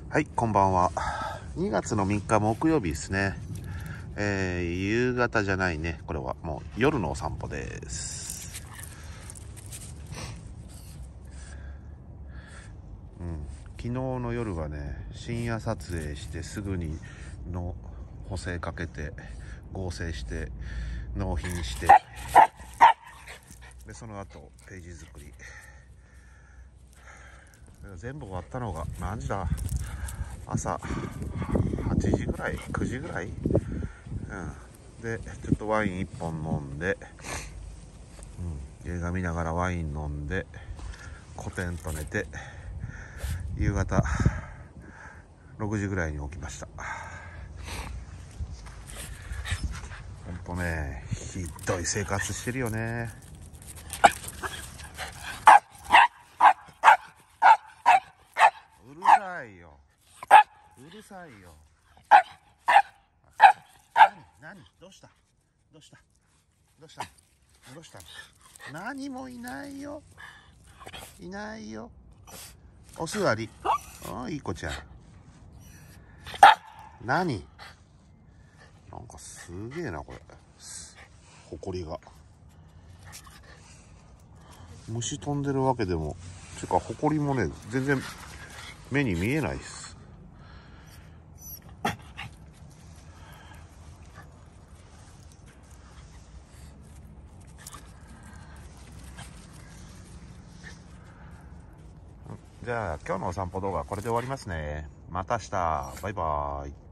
はい、こんばんは。2月の3日木曜日ですね。夕方じゃないね。これはもう夜のお散歩です。昨日の夜はね、深夜撮影してすぐにの補正かけて合成して納品して、でその後ページ作り。全部終わったのが何時だ？朝8時ぐらい、9時ぐらい、でちょっとワイン1本飲んで、映画見ながらワイン飲んでコテンと寝て、夕方6時ぐらいに起きました。ほんとね、ひどい生活してるよね。うるさいよ、うるさいよ。何どうしたどうしたどうしたどうしたの？何もいないよ、いないよ。お座り。いい子ちゃん。何なんかすげえなこれ、ほこりが。虫飛んでるわけでもてか、ほこりもね全然目に見えないっす。じゃあ今日のお散歩動画はこれで終わりますね。また明日。バイバーイ。